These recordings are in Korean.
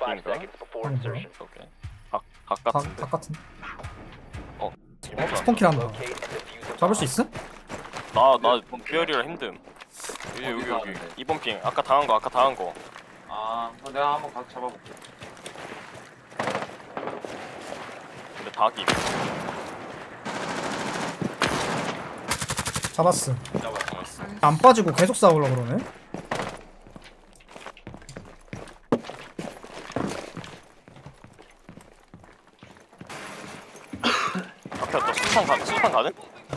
B인가? 오케이. 바깥인데. 바깥은. 진짜. 스폰킬 한다. 잡을 수 있어? 나 뼈리라 힘듦. 여기. 2번 핑. 아까 당한 거. 아, 그럼 내가 한번 가서 잡아볼게. 근데 닭이. 잡았어. 잡았어. 안 빠지고 계속 싸우려고 그러네. 앞에 또 수탄 가는?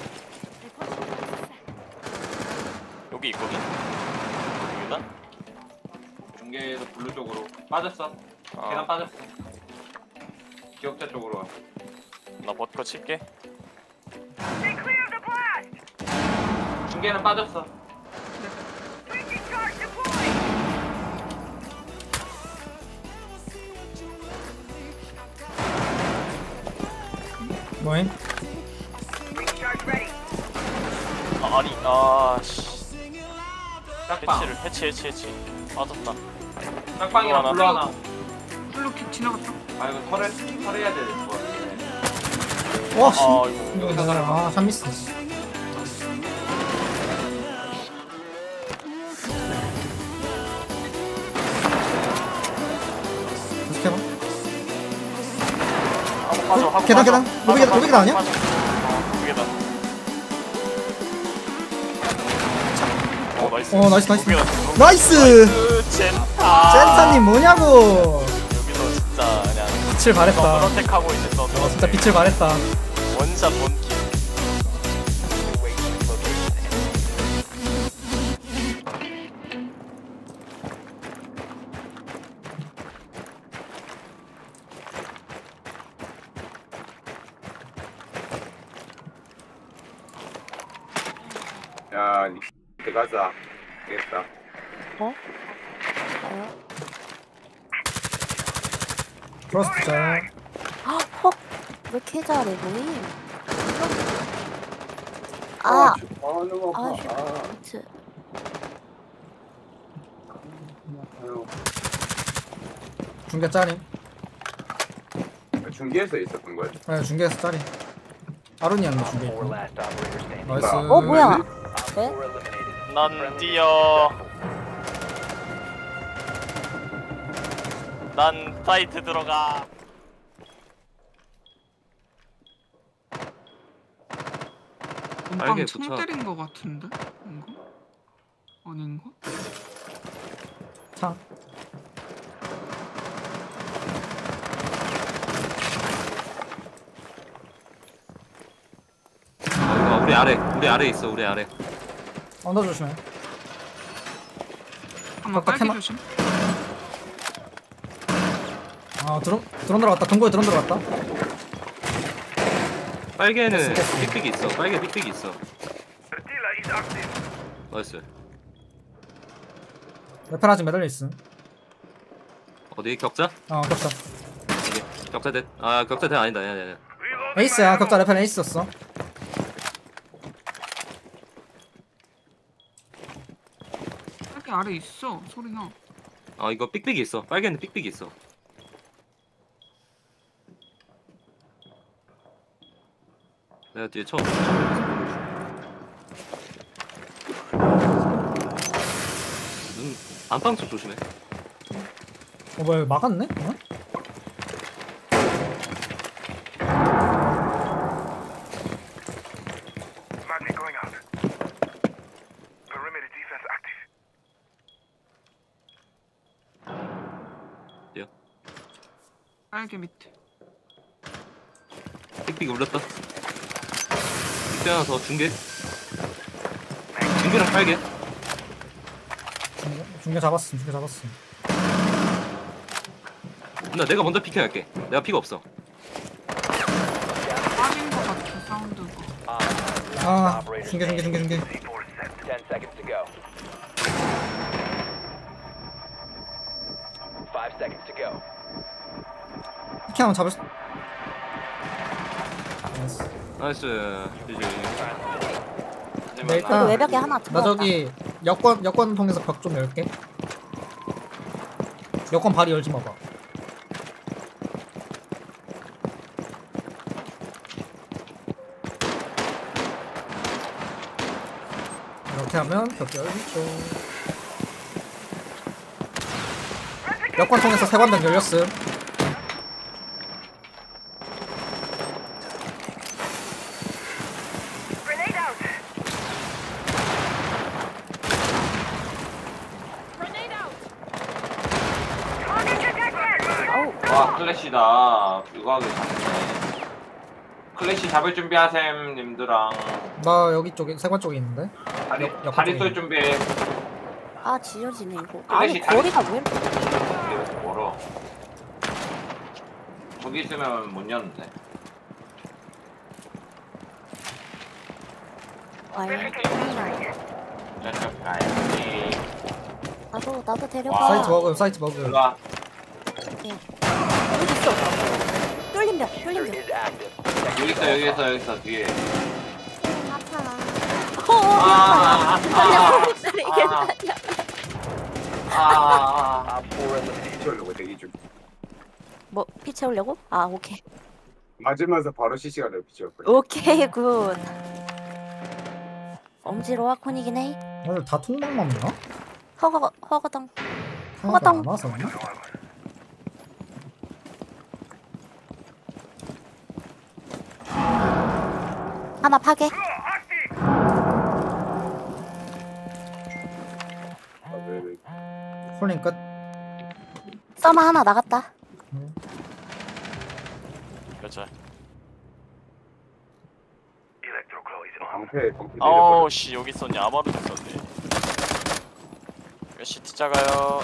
여기 있거든? 여기다? 중계에서 블루 쪽으로 빠졌어. 계단 빠졌어. 기억자 쪽으로 와. 나 버티커 칠게. 중계는 빠졌어. 뭐임? 씨. 짝방. 해치. 빠졌다. 짝방이랑 블루 하나. 블루 지나갔다. 아, 이거 털해야 될 것 같아. 와 씨. 이거. 이거 내가 참 미스. 계속 해봐. 하고 계단, 빠져. 계단. 노비계단 아니야? 노비계단. 나이스. 나이스. 노비계단. 나이스! 젠타. 젠타님 뭐냐고! 여기서 진짜 그냥 빛을 발했다. 서브로텍하고 있었어. 진짜 빛을 발했다. 원샷 원킬. 야, 들어가자. 되겠다. 프로스트 짤. 헉! 왜 이렇게 잘해 보임? 아! 너무 아파. 슈트. 중계 짤임. 중계에서 있었던 거야. 네, 중계에서 짤임. 아론이었네, 중계. 나이스. 어, 뭐야? 네? 난 뛰어. 난 사이트 들어가. 몸빵 총 때린 거 같은데? 이거? 아닌가? 차. 우리 아래 있어. 우리 아래. 언더 조심해. 한번 딱 딸기 해마- 조심. 아, 드론 들어갔다. 동고에 드론 들어갔다. 빨개는 됐어. 삑삑이 있어. 빨개 삑삑이 있어. 나이스. 레페라지 매달려 있음. 어디 격자? 격자. 여기 격자 대. 아 격자 대 아니다. 아니야. 에이스야. 격자 레페는 에이스였어. 딸기 아래 있어. 소리나. 아 이거 삑삑이 있어. 빨개는 삑삑이 있어. 내가 뒤에 처음. 눈 안방 쪽 조심해. 뭐야, 막았네? 어? 뛰어. 딸기 밑에. 삑삑이 울렸다. 삑삑 하나 더 중계. 중계랑 빨개. 중계 잡았음. 나 내가 먼저 피킹할게. 내가 피가 없어. 빠진 거 같아, 사운드가. 아, 중계. 10 seconds to go. 5 seconds to go. 이렇게 하면 잡을 수... 나이스. 나이스. 이제 네, 일단 외벽에 하나 나 들어왔다. 저기 여권 통해서 벽 좀 열게. 여권 발이 열지 마봐. 이렇게 하면 벽 열리죠. 역관통에서 세관등 열렸음. 와 클래시다. 이거 하기 좋네. 클래시 잡을 준비하셈 님들랑. 나 여기 쪽에 세관 쪽에 있는데. 다리 쏠 준비해. 아 지려지네 이거. 클래시 아니 거리가 왜 이렇게 멀어. 거기 있으면 못 여는데. 와요? 저쪽 가야지. 나도 데려가. 와. 사이트 먹음, 사이트 먹음. 들어가. 여기 있어. 뚫린 벽. 여기 있어 뒤에. 아파. 아. 이게 아니야. 아. 뭐 피 채우려고? 아 오케이. 맞으면서 바로 실시간으로 비죠. 오케이 굿. 엄지로와 콘이긴 해. 오늘 다 통방만 보나? 허거당. 하나도 안 와서 그냥? 하나 파괴. 홀링 끝. 서머 하나 나갔다. 그렇죠. 방패 아우 씨 여기 있었냐. 아마도 있었네. 몇 시티 작아요.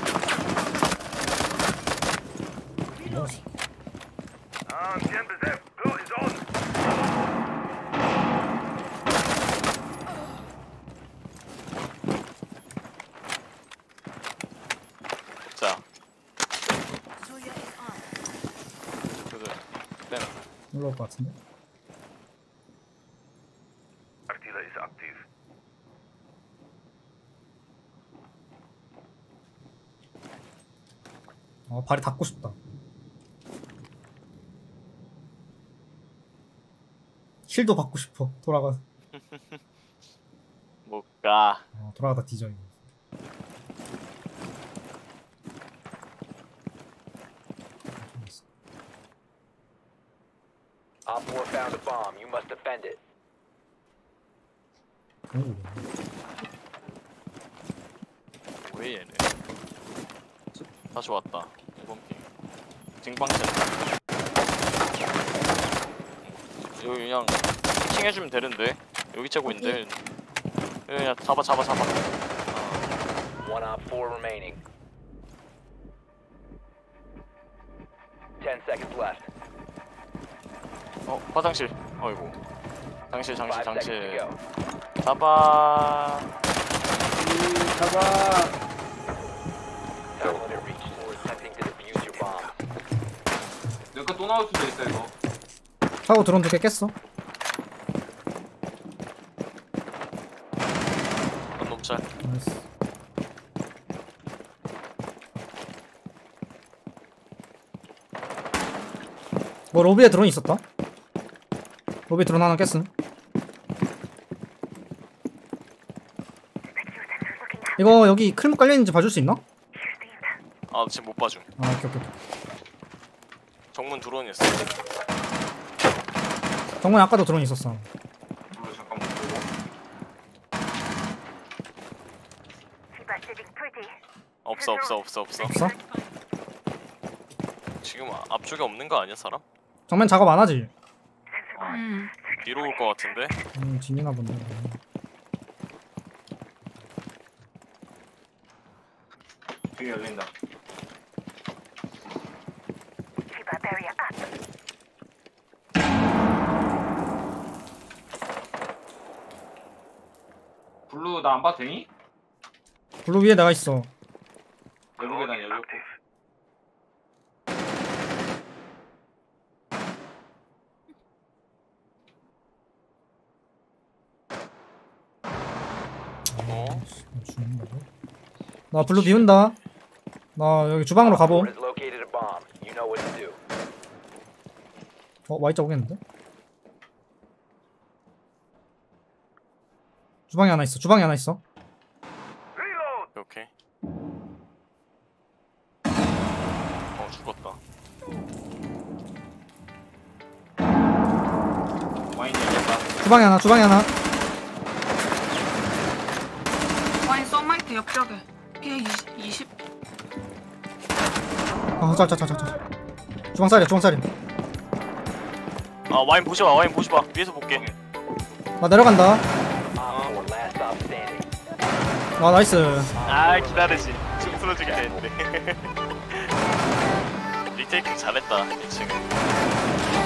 자. 그래도 네. 올라올 것 같은데. 발이 닿고 싶다. 힐도 받고 싶어. 돌아가. 못 가. 돌아가다 뒤져 이거. Op 4 found a bomb. You must defend it. 왜 얘네? 다시 왔다. 이번 핑. 징방센. 여기 그냥 칭해주면 되는데. 여기 채고 있는데. 그냥 잡아. One Op 4 remaining. 10 seconds left. 화장실. 어이구. 장실. 5 seconds to go. 잡아. Time limit reached. Attempting to defuse your bomb. 내거 또 나올 수도 있어 이거. 차고 드론 2개 깼어. 놈짤. 나이스. 뭐 로비에 드론 있었다. 로비 드론 하나 깼음. 이거 여기 클립 깔려있는지 봐줄 수 있나? 아 지금 못 봐줌. 오케이. 정문 드론이었어. 정말 아까도 드론 있었어. 이거 잠깐 못 보고. 없어. 없어? 지금 앞쪽에 없는 거 아니야 사람? 정면 작업 안 하지? 뒤로 올 거 같은데? 진이나 본데. 뒤에 열린다. 블루 나 안 봐도 되니? 블루 위에 나가 있어. 외부 계단 열렸고. 주는 거고. 나 블루 비운다. 나 여기 주방으로 가봄. Has located a bomb. You know what to do. Y자 오겠는데? 주방에 하나 있어. 주방에 하나 있어. 오케이. 죽었다. 와인이 됐다. 주방에 하나. 주방에 하나. 와인 썬마이트 옆벽에 피해 20 짤. 주방 쌀이야. 주방 쌀이야. 아 와인 보지 마. 와인 보지 마. 위에서 볼게. 나 내려간다. Op 4 last stop standing. 아 나이스. 아 기다리지. 춤 틀어주게 되는데. 리테이크 잘했다. 이 친구.